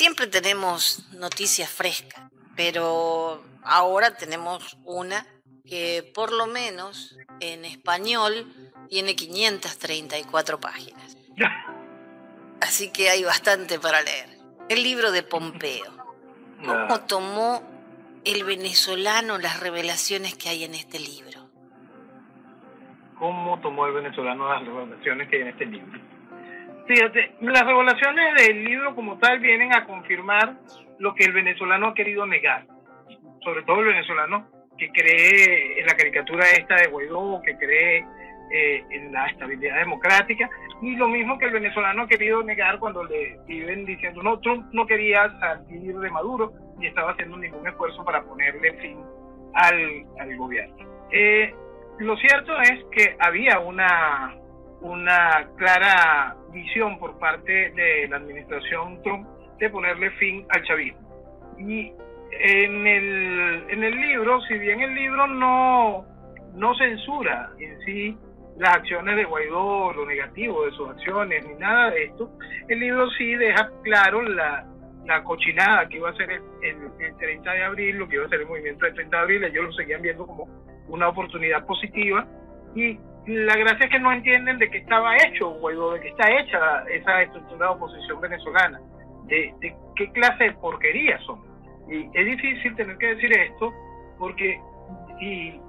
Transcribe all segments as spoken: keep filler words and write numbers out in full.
siempre tenemos noticias frescas, pero ahora tenemos una que por lo menos en español tiene quinientas treinta y cuatro páginas. Así que hay bastante para leer. El libro de Pompeo. ¿Cómo tomó el venezolano las revelaciones que hay en este libro? ¿Cómo tomó el venezolano las revelaciones que hay en este libro? Fíjate, las revelaciones del libro como tal vienen a confirmar lo que el venezolano ha querido negar. Sobre todo el venezolano que cree en la caricatura esta de Guaidó, que cree eh, en la estabilidad democrática, y lo mismo que el venezolano ha querido negar cuando le viven diciendo no, Trump no quería salir de Maduro ni estaba haciendo ningún esfuerzo para ponerle fin al, al gobierno. Eh, lo cierto es que había una, una clara visión por parte de la administración Trump de ponerle fin al chavismo. Y en el, en el libro, si bien el libro no, no censura en sí las acciones de Guaidó, lo negativo de sus acciones, ni nada de esto, el libro sí deja claro la, la cochinada que iba a ser el, el, el treinta de abril, lo que iba a ser el movimiento del treinta de abril. Ellos lo seguían viendo como una oportunidad positiva, y la gracia es que no entienden de qué estaba hecho Guaidó, de qué está hecha esa estructura de oposición venezolana, de, de qué clase de porquería son. Y es difícil tener que decir esto porque, y,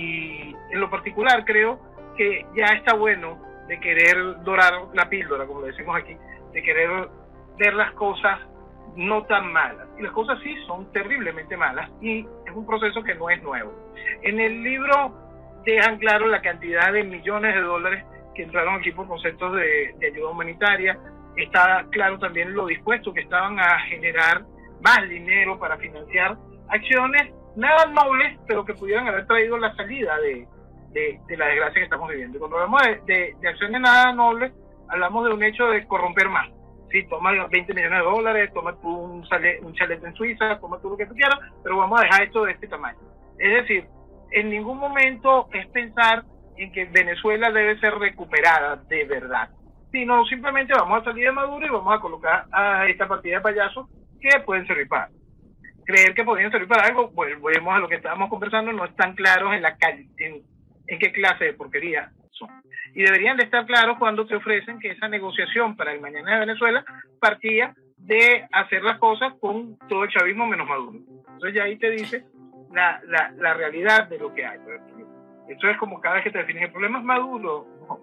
y en lo particular creo que ya está bueno de querer dorar la píldora, como le decimos aquí, de querer ver las cosas no tan malas. Y las cosas sí son terriblemente malas, y es un proceso que no es nuevo. En el libro dejan claro la cantidad de millones de dólares que entraron aquí por conceptos de, de ayuda humanitaria. Está claro también lo dispuesto que estaban a generar más dinero para financiar acciones nada nobles, pero que pudieran haber traído la salida de, de, de la desgracia que estamos viviendo. Cuando hablamos de, de, de acciones nada nobles, hablamos de un hecho de corromper más. Sí, toma veinte millones de dólares, toma tú un, chalet, un chalet en Suiza, toma tú lo que tú quieras, pero vamos a dejar esto de este tamaño. Es decir, en ningún momento es pensar en que Venezuela debe ser recuperada de verdad, sino simplemente vamos a salir de Maduro y vamos a colocar a esta partida de payasos que pueden servir para creer que podrían servir para algo. Volvemos a lo que estábamos conversando, no están claros en la en, en qué clase de porquería son, y deberían de estar claros cuando te ofrecen que esa negociación para el mañana de Venezuela partía de hacer las cosas con todo el chavismo menos Maduro. Entonces ya ahí te dice la, la, la realidad de lo que hay. Esto es como cada vez que te definen el problema es Maduro. No.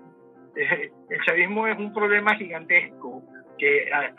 El chavismo es un problema gigantesco que ha,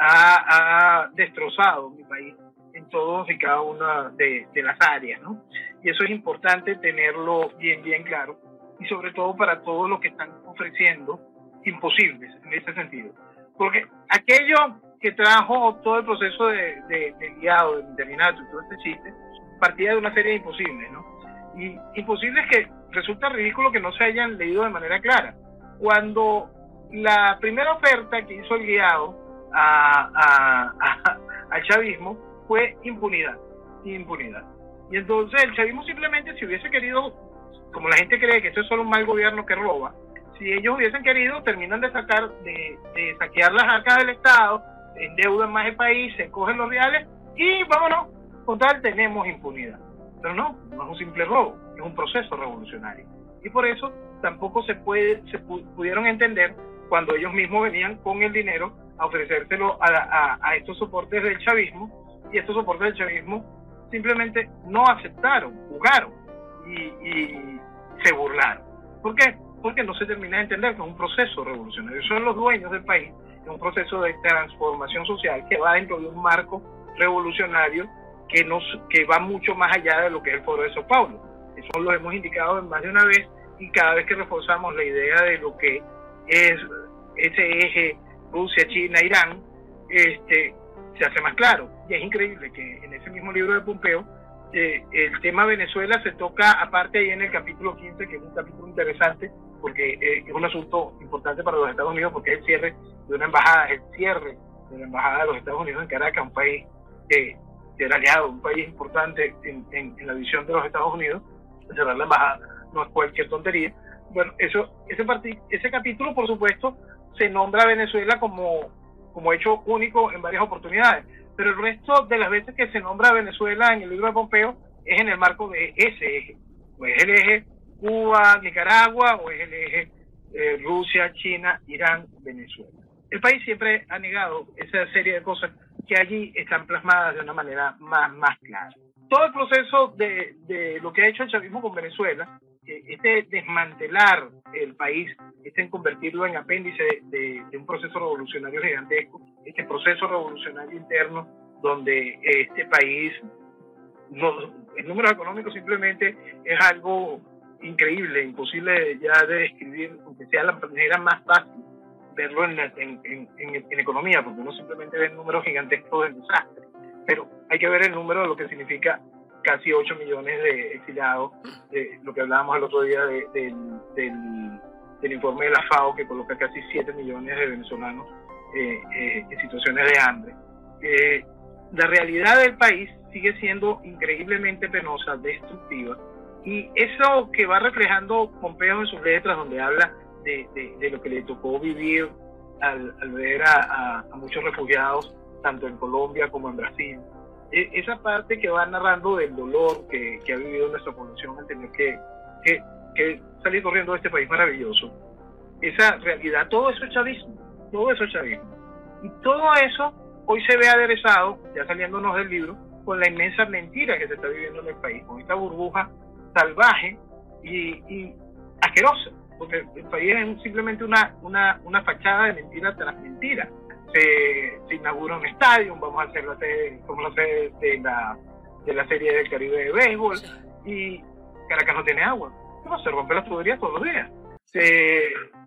ha destrozado mi país en todos y cada una de, de las áreas, ¿no? Y eso es importante tenerlo bien, bien claro, y sobre todo para todos los que están ofreciendo imposibles en ese sentido. Porque aquello que trajo todo el proceso de, de, de guiado, de interinato y todo este chiste, partía de una serie de imposibles, ¿no? Y imposibles que resulta ridículo que no se hayan leído de manera clara. Cuando la primera oferta que hizo el guiado a, a, a, al chavismo fue impunidad, impunidad. Y entonces el chavismo simplemente, si hubiese querido, como la gente cree que esto es solo un mal gobierno que roba, si ellos hubiesen querido, terminan de sacar, de, de saquear las arcas del Estado, endeudan más el país, se cogen los reales y vámonos, con tal tenemos impunidad. Pero no, no es un simple robo, es un proceso revolucionario. Y por eso tampoco se puede, se pu pudieron entender cuando ellos mismos venían con el dinero a ofrecérselo a, a, a estos soportes del chavismo, y estos soportes del chavismo simplemente no aceptaron, jugaron y, y se burlaron. ¿Por qué? Porque no se termina de entender que es un proceso revolucionario. Son los dueños del país, es un proceso de transformación social que va dentro de un marco revolucionario que, nos, que va mucho más allá de lo que es el Foro de Sao Paulo. Eso lo hemos indicado más de una vez, y cada vez que reforzamos la idea de lo que es ese eje Rusia, China, Irán, este, se hace más claro. Y es increíble que en ese mismo libro de Pompeo eh, el tema Venezuela se toca aparte ahí en el capítulo quince, que es un capítulo interesante porque eh, es un asunto importante para los Estados Unidos, porque es el cierre de una embajada, el cierre de la embajada de los Estados Unidos en Caracas, un país eh, del aliado, un país importante en, en, en la visión de los Estados Unidos. Cerrar la embajada no es cualquier tontería. Bueno, eso, ese, ese capítulo, por supuesto, se nombra a Venezuela como, como hecho único en varias oportunidades, pero el resto de las veces que se nombra a Venezuela en el libro de Pompeo es en el marco de ese eje, o es el eje Cuba, Nicaragua, o es el eje eh, Rusia, China, Irán, Venezuela. El país siempre ha negado esa serie de cosas que allí están plasmadas de una manera más, más clara. Todo el proceso de, de lo que ha hecho el chavismo con Venezuela, este desmantelar el país, este en convertirlo en apéndice de, de, de un proceso revolucionario gigantesco, este proceso revolucionario interno donde este país, no, el número económico simplemente es algo increíble, imposible ya de describir, aunque sea la manera más fácil verlo en, en, en, en, en economía, porque uno simplemente ve el número gigantesco del desastre, pero hay que ver el número de lo que significa casi ocho millones de exiliados, de lo que hablábamos el otro día de, de, del, del informe de la FAO, que coloca casi siete millones de venezolanos eh, eh, en situaciones de hambre. Eh, la realidad del país sigue siendo increíblemente penosa, destructiva, y eso que va reflejando Pompeo en sus letras, donde habla de, de, de lo que le tocó vivir al, al ver a, a, a muchos refugiados, tanto en Colombia como en Brasil. Esa parte que va narrando del dolor que, que ha vivido nuestra población al tener que, que, que salir corriendo de este país maravilloso, esa realidad, todo eso es chavismo, todo eso es chavismo. Y todo eso hoy se ve aderezado, ya saliéndonos del libro, con la inmensa mentira que se está viviendo en el país, con esta burbuja salvaje y, y asquerosa, porque el país es simplemente una, una, una fachada de mentira tras mentira. Se, se inaugura un estadio, vamos a hacer la sede, como la sede de la, de la Serie del Caribe de béisbol, y Caracas no tiene agua. No, se rompe las tuberías todos los días. Se,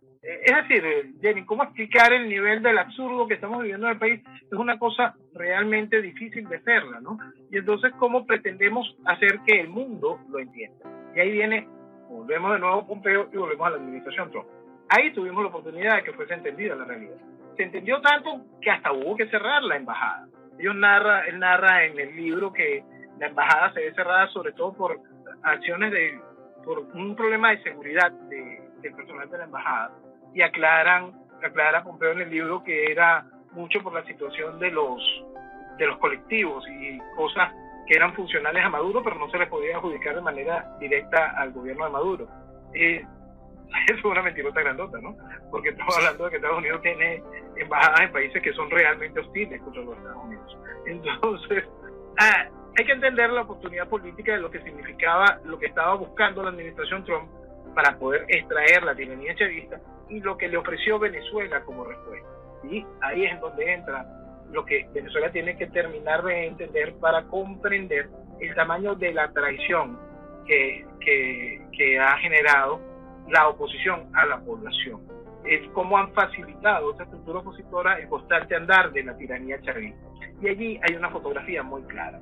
es decir, Jenny, ¿cómo explicar el nivel del absurdo que estamos viviendo en el país? Es una cosa realmente difícil de hacerla, ¿no? Y entonces, ¿cómo pretendemos hacer que el mundo lo entienda? Y ahí viene, volvemos de nuevo a Pompeo y volvemos a la administración Trump. Ahí tuvimos la oportunidad de que fuese entendida la realidad. Se entendió tanto que hasta hubo que cerrar la embajada. Ellos narra, él narra en el libro que la embajada se ve cerrada sobre todo por acciones de, por un problema de seguridad de, del personal de la embajada. Y aclaran, aclara Pompeo en el libro que era mucho por la situación de los, de los colectivos y cosas que eran funcionales a Maduro, pero no se les podía adjudicar de manera directa al gobierno de Maduro. Eh, Eso es una mentirota grandota, ¿no? Porque estamos hablando de que Estados Unidos tiene embajadas en países que son realmente hostiles contra los Estados Unidos. Entonces, ah, hay que entender la oportunidad política de lo que significaba, lo que estaba buscando la administración Trump para poder extraer la tiranía chavista y lo que le ofreció Venezuela como respuesta. Y ahí es donde entra lo que Venezuela tiene que terminar de entender para comprender el tamaño de la traición que, que, que ha generado la oposición a la población. Es cómo han facilitado esa estructura opositora el constante andar de la tiranía chavista. Y allí hay una fotografía muy clara.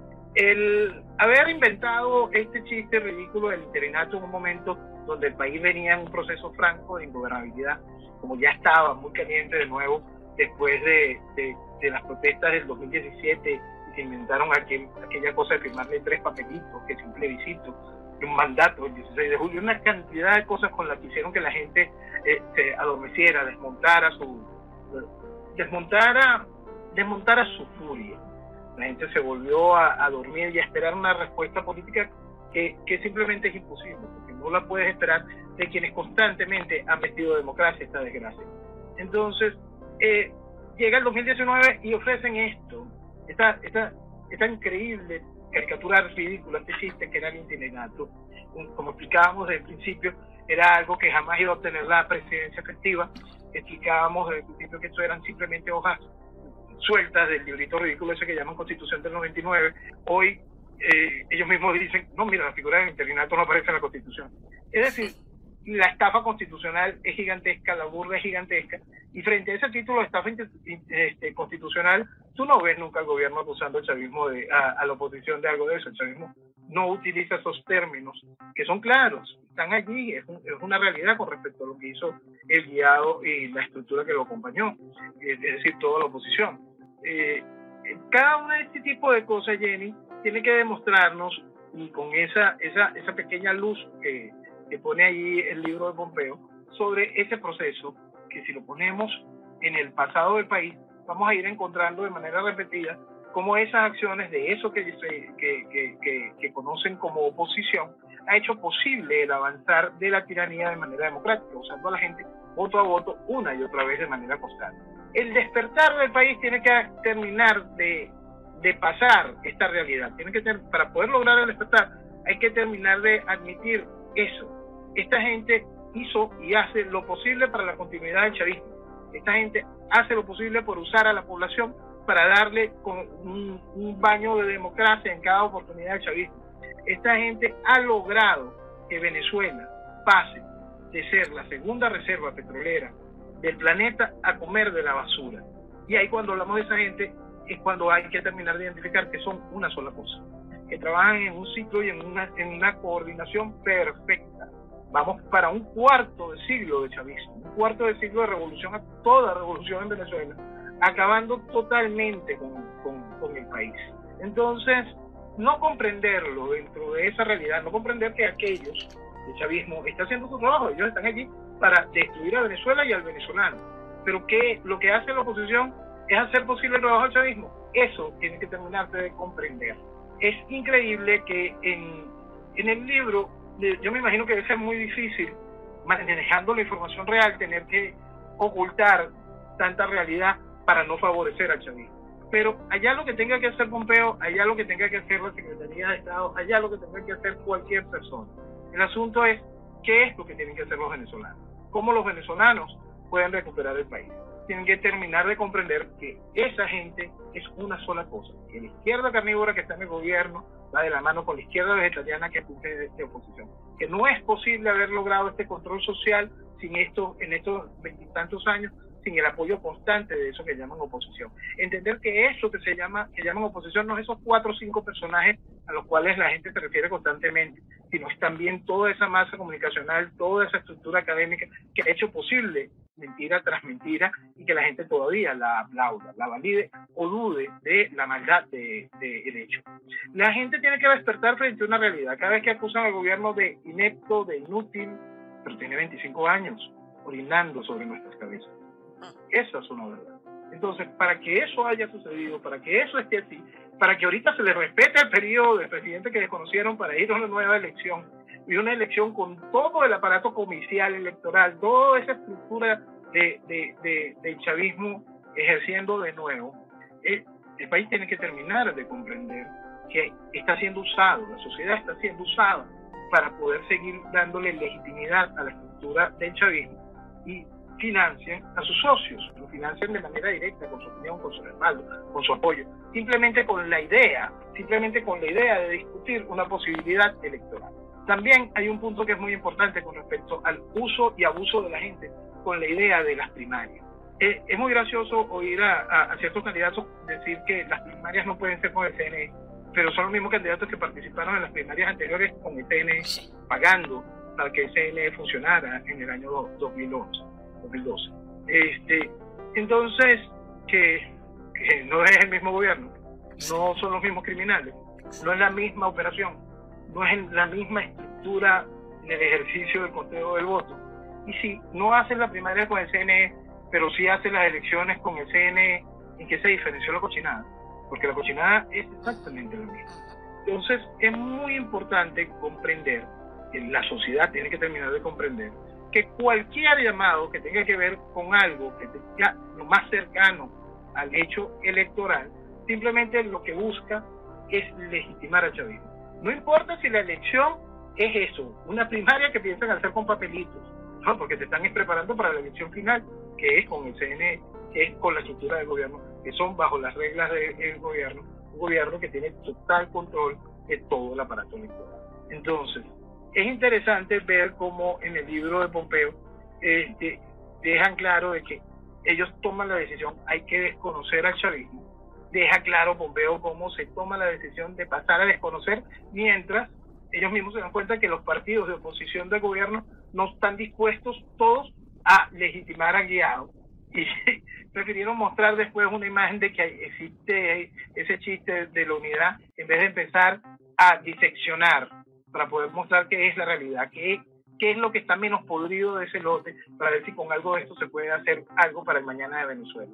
El haber inventado este chiste ridículo del interinato en un momento donde el país venía en un proceso franco de ingobernabilidad, como ya estaba muy caliente de nuevo después de, de, de las protestas del dos mil diecisiete, y se inventaron aquel, aquella cosa de firmarle tres papelitos, que es un plebiscito, un mandato el dieciséis de julio, una cantidad de cosas con las que hicieron que la gente eh, se adormeciera, desmontara su desmontara, desmontara su furia. La gente se volvió a, a dormir y a esperar una respuesta política que, que simplemente es imposible, porque no la puedes esperar de quienes constantemente han metido democracia esta desgracia. Entonces, eh, llega el dos mil diecinueve y ofrecen esto, esta, esta, esta increíble caricatura ridícula, este chiste que era el interinato. Como explicábamos desde el principio, era algo que jamás iba a obtener la presidencia efectiva. Explicábamos desde el principio que esto eran simplemente hojas sueltas del librito ridículo ese que llaman Constitución del noventa y nueve. Hoy eh, ellos mismos dicen, no, mira, la figura del interinato no aparece en la Constitución. Es decir, la estafa constitucional es gigantesca, la burla es gigantesca, y frente a ese título de estafa este, constitucional, tú no ves nunca al gobierno acusando al chavismo de, a, a la oposición de algo de eso. El chavismo no utiliza esos términos, que son claros, están allí, es, un, es una realidad con respecto a lo que hizo el guiado y la estructura que lo acompañó, es, es decir, toda la oposición. Eh, cada una de este tipo de cosas, Jenny, tiene que demostrarnos, y con esa, esa, esa pequeña luz que, que pone allí el libro de Pompeo, sobre ese proceso, que si lo ponemos en el pasado del país, vamos a ir encontrando de manera repetida cómo esas acciones de eso que, que, que, que, que conocen como oposición ha hecho posible el avanzar de la tiranía de manera democrática, usando a la gente voto a voto una y otra vez de manera constante. El despertar del país tiene que terminar de, de pasar esta realidad. Tiene que ter, para poder lograr el despertar hay que terminar de admitir eso. Esta gente hizo y hace lo posible para la continuidad del chavismo. Esta gente hace lo posible por usar a la población para darle con un, un baño de democracia en cada oportunidad del chavismo. Esta gente ha logrado que Venezuela pase de ser la segunda reserva petrolera del planeta a comer de la basura. Y ahí cuando hablamos de esa gente es cuando hay que terminar de identificar que son una sola cosa, que trabajan en un ciclo y en una, en una coordinación perfecta. Vamos para un cuarto de siglo de chavismo, un cuarto de siglo de revolución, a toda revolución en Venezuela, acabando totalmente con, con, con el país. Entonces, no comprenderlo dentro de esa realidad, no comprender que aquellos, el chavismo, está haciendo su trabajo, ellos están allí para destruir a Venezuela y al venezolano. Pero que lo que hace la oposición es hacer posible el trabajo del chavismo. Eso tiene que terminarse de comprender. Es increíble que en, en el libro, yo me imagino que debe ser muy difícil, manejando la información real, tener que ocultar tanta realidad para no favorecer al chavismo. Pero allá lo que tenga que hacer Pompeo, allá lo que tenga que hacer la Secretaría de Estado, allá lo que tenga que hacer cualquier persona. El asunto es, ¿qué es lo que tienen que hacer los venezolanos? ¿Cómo los venezolanos pueden recuperar el país? Tienen que terminar de comprender que esa gente es una sola cosa, que la izquierda carnívora que está en el gobierno va de la mano con la izquierda vegetariana que es de oposición, que no es posible haber logrado este control social sin esto, en estos veintitantos años, sin el apoyo constante de eso que llaman oposición. Entender que eso que se llama, que llaman oposición no es esos cuatro o cinco personajes a los cuales la gente se refiere constantemente, sino es también toda esa masa comunicacional, toda esa estructura académica que ha hecho posible mentira tras mentira y que la gente todavía la aplauda, la valide o dude de la maldad del de, de hecho. La gente tiene que despertar frente a una realidad. Cada vez que acusan al gobierno de inepto, de inútil, pero tiene veinticinco años orinando sobre nuestras cabezas. Esa es una verdad. Entonces, para que eso haya sucedido, para que eso esté así, para que ahorita se le respete el periodo del presidente que desconocieron para ir a una nueva elección, y una elección con todo el aparato comicial electoral, toda esa estructura de, de, de, del chavismo ejerciendo de nuevo, el, el país tiene que terminar de comprender que está siendo usado, la sociedad está siendo usada para poder seguir dándole legitimidad a la estructura del chavismo y financian a sus socios, lo financian de manera directa, con su opinión, con su respaldo, con su apoyo, simplemente con la idea, simplemente con la idea de discutir una posibilidad electoral. También hay un punto que es muy importante con respecto al uso y abuso de la gente con la idea de las primarias. Eh, es muy gracioso oír a, a, a ciertos candidatos decir que las primarias no pueden ser con el C N E, pero son los mismos candidatos que participaron en las primarias anteriores con el C N E, pagando para que el C N E funcionara en el año dos mil once. dos mil doce. Este, entonces, que, que no es el mismo gobierno, no son los mismos criminales, no es la misma operación, no es la misma estructura en el ejercicio del conteo del voto. Y sí, no hacen la primaria con el C N E, pero sí hacen las elecciones con el C N E. ¿En qué se diferenció la cochinada? Porque la cochinada es exactamente lo mismo. Entonces, es muy importante comprender, que la sociedad tiene que terminar de comprender, que cualquier llamado que tenga que ver con algo que sea lo más cercano al hecho electoral, simplemente lo que busca es legitimar al chavismo. No importa si la elección es eso, una primaria que piensan hacer con papelitos, no, porque se están preparando para la elección final, que es con el C N E, que es con la estructura del gobierno, que son bajo las reglas del gobierno, un gobierno que tiene total control de todo el aparato electoral. Entonces, es interesante ver cómo en el libro de Pompeo este, dejan claro de que ellos toman la decisión, hay que desconocer al chavismo. Deja claro Pompeo cómo se toma la decisión de pasar a desconocer, mientras ellos mismos se dan cuenta que los partidos de oposición del gobierno no están dispuestos todos a legitimar al guiado. Y prefirieron mostrar después una imagen de que existe ese chiste de la unidad, en vez de empezar a diseccionar para poder mostrar qué es la realidad, qué, qué es lo que está menos podrido de ese lote, para ver si con algo de esto se puede hacer algo para el mañana de Venezuela.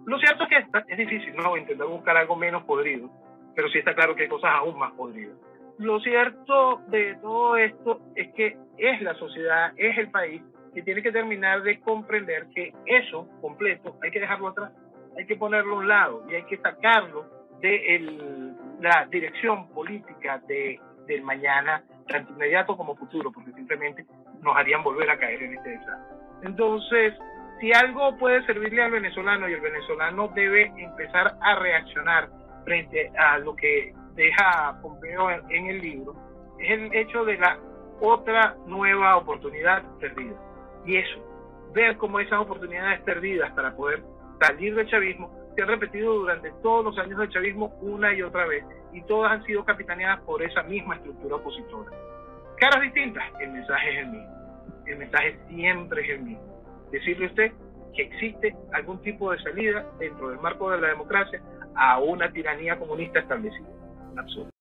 Lo cierto es que está, es difícil, ¿no?, intentar buscar algo menos podrido, pero sí está claro que hay cosas aún más podridas. Lo cierto de todo esto es que es la sociedad, es el país, que tiene que terminar de comprender que eso completo hay que dejarlo atrás, hay que ponerlo a un lado y hay que sacarlo de el, la dirección política de, del mañana, tanto inmediato como futuro, porque simplemente nos harían volver a caer en este desastre. Entonces, si algo puede servirle al venezolano, y el venezolano debe empezar a reaccionar frente a lo que deja Pompeo en, en el libro, es el hecho de la otra nueva oportunidad perdida. Y eso, ver cómo esas oportunidades perdidas para poder salir del chavismo se han repetido durante todos los años del chavismo una y otra vez, y todas han sido capitaneadas por esa misma estructura opositora. Caras distintas, el mensaje es el mismo. El mensaje siempre es el mismo. Decirle a usted que existe algún tipo de salida dentro del marco de la democracia a una tiranía comunista establecida. Absurdo.